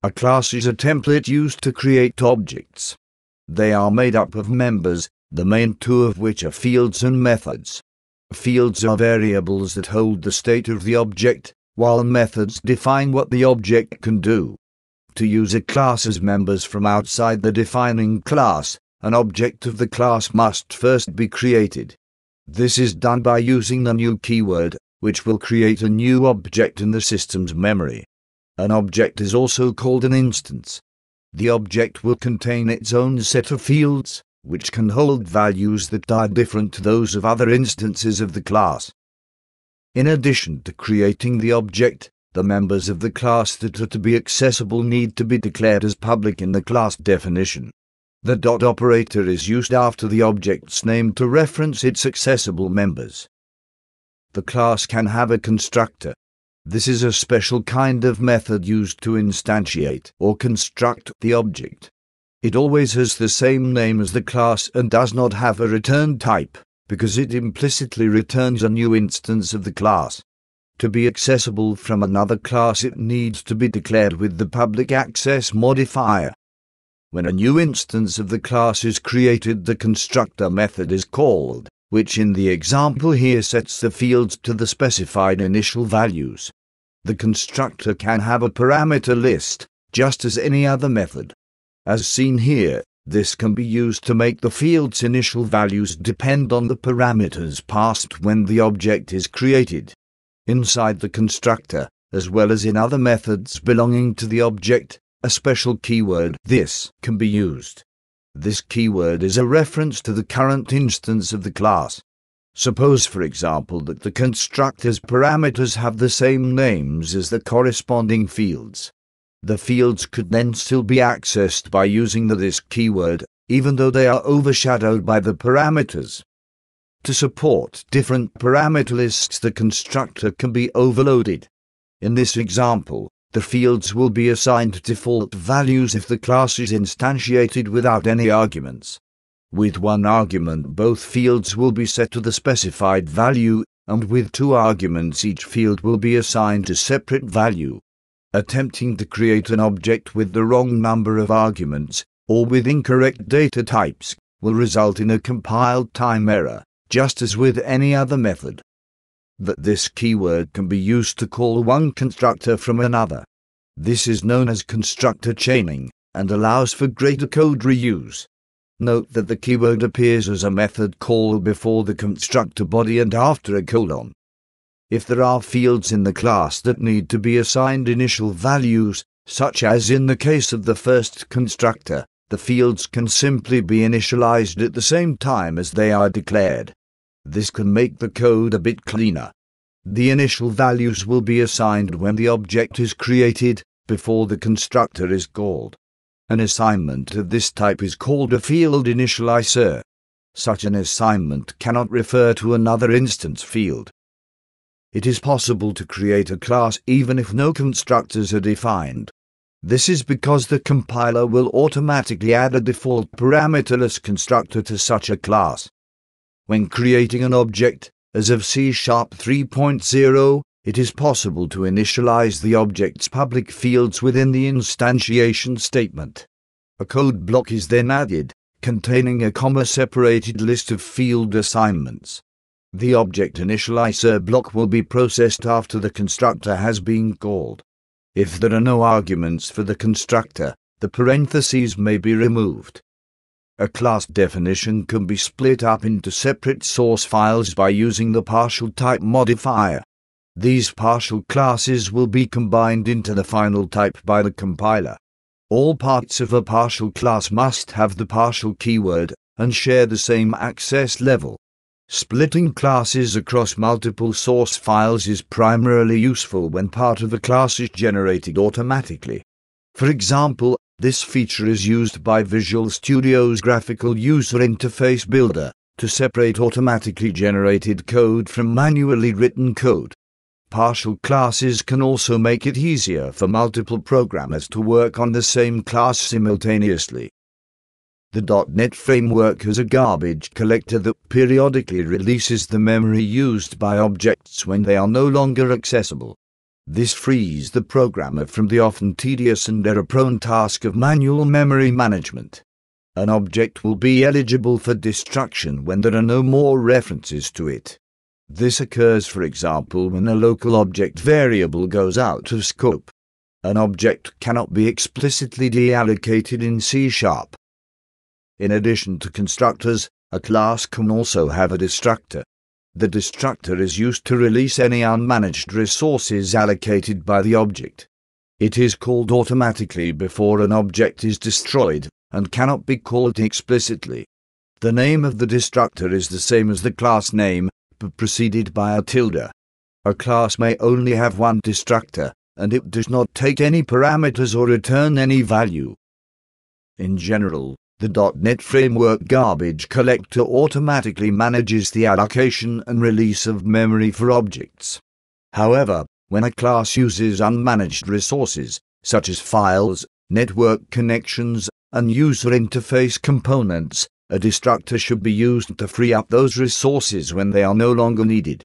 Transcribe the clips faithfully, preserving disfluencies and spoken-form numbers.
A class is a template used to create objects. They are made up of members, the main two of which are fields and methods. Fields are variables that hold the state of the object, while methods define what the object can do. To use a class as members from outside the defining class, an object of the class must first be created. This is done by using the new keyword, which will create a new object in the system's memory. An object is also called an instance. The object will contain its own set of fields, which can hold values that are different to those of other instances of the class. In addition to creating the object, the members of the class that are to be accessible need to be declared as public in the class definition. The dot operator is used after the object's name to reference its accessible members. The class can have a constructor. This is a special kind of method used to instantiate or construct the object. It always has the same name as the class and does not have a return type, because it implicitly returns a new instance of the class. To be accessible from another class, it needs to be declared with the public access modifier. When a new instance of the class is created, the constructor method is called, which in the example here sets the fields to the specified initial values. The constructor can have a parameter list, just as any other method. As seen here, this can be used to make the field's initial values depend on the parameters passed when the object is created. Inside the constructor, as well as in other methods belonging to the object, a special keyword "this" can be used. This keyword is a reference to the current instance of the class. Suppose, for example, that the constructor's parameters have the same names as the corresponding fields. The fields could then still be accessed by using the "this" keyword, even though they are overshadowed by the parameters. To support different parameter lists, the constructor can be overloaded. In this example, the fields will be assigned default values if the class is instantiated without any arguments. With one argument, both fields will be set to the specified value, and with two arguments, each field will be assigned a separate value. Attempting to create an object with the wrong number of arguments, or with incorrect data types, will result in a compiled time error, just as with any other method. That "this" keyword can be used to call one constructor from another. This is known as constructor chaining, and allows for greater code reuse. Note that the keyword appears as a method call before the constructor body and after a colon. If there are fields in the class that need to be assigned initial values, such as in the case of the first constructor, the fields can simply be initialized at the same time as they are declared. This can make the code a bit cleaner. The initial values will be assigned when the object is created, before the constructor is called. An assignment of this type is called a field initializer. Such an assignment cannot refer to another instance field. It is possible to create a class even if no constructors are defined. This is because the compiler will automatically add a default parameterless constructor to such a class. When creating an object, as of C sharp three point zero, it is possible to initialize the object's public fields within the instantiation statement. A code block is then added, containing a comma-separated list of field assignments. The object initializer block will be processed after the constructor has been called. If there are no arguments for the constructor, the parentheses may be removed. A class definition can be split up into separate source files by using the partial type modifier. These partial classes will be combined into the final type by the compiler. All parts of a partial class must have the partial keyword and share the same access level. Splitting classes across multiple source files is primarily useful when part of a class is generated automatically. For example, this feature is used by Visual Studio's Graphical User Interface Builder to separate automatically generated code from manually written code. Partial classes can also make it easier for multiple programmers to work on the same class simultaneously. The dot net framework has a garbage collector that periodically releases the memory used by objects when they are no longer accessible. This frees the programmer from the often tedious and error-prone task of manual memory management. An object will be eligible for destruction when there are no more references to it. This occurs, for example, when a local object variable goes out of scope. An object cannot be explicitly deallocated in C sharp. In addition to constructors, a class can also have a destructor. The destructor is used to release any unmanaged resources allocated by the object. It is called automatically before an object is destroyed, and cannot be called explicitly. The name of the destructor is the same as the class name, but preceded by a tilde. A class may only have one destructor, and it does not take any parameters or return any value. In general, the dot net framework garbage collector automatically manages the allocation and release of memory for objects. However, when a class uses unmanaged resources, such as files, network connections, and user interface components, a destructor should be used to free up those resources when they are no longer needed.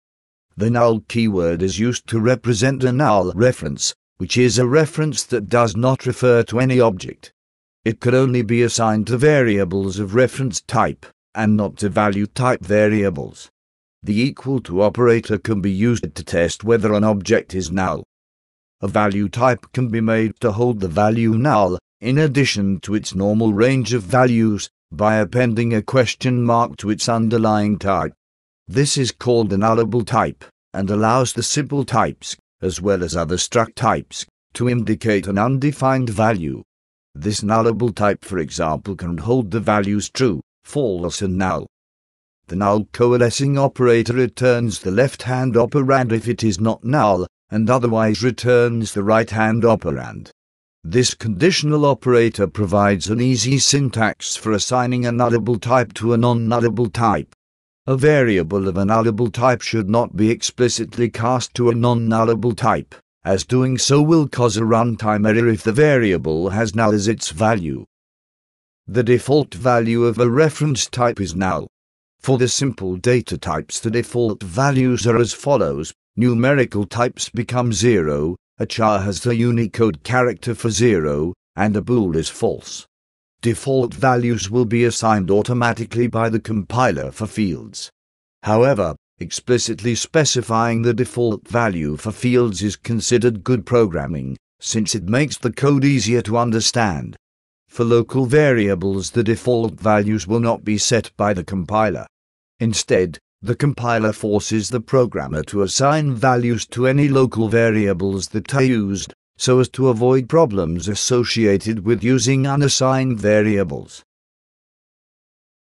The null keyword is used to represent a null reference, which is a reference that does not refer to any object. It could only be assigned to variables of reference type, and not to value type variables. The equal to operator can be used to test whether an object is null. A value type can be made to hold the value null, in addition to its normal range of values, by appending a question mark to its underlying type. This is called a nullable type, and allows the simple types, as well as other struct types, to indicate an undefined value. This nullable type, for example, can hold the values true, false, and null. The null coalescing operator returns the left-hand operand if it is not null, and otherwise returns the right-hand operand. This conditional operator provides an easy syntax for assigning a nullable type to a non-nullable type. A variable of a nullable type should not be explicitly cast to a non-nullable type, as doing so will cause a runtime error if the variable has null as its value. The default value of a reference type is null. For the simple data types, the default values are as follows: numerical types become zero, a char has the Unicode character for zero, and a bool is false. Default values will be assigned automatically by the compiler for fields. However, explicitly specifying the default value for fields is considered good programming, since it makes the code easier to understand. For local variables, the default values will not be set by the compiler. Instead, the compiler forces the programmer to assign values to any local variables that are used, so as to avoid problems associated with using unassigned variables.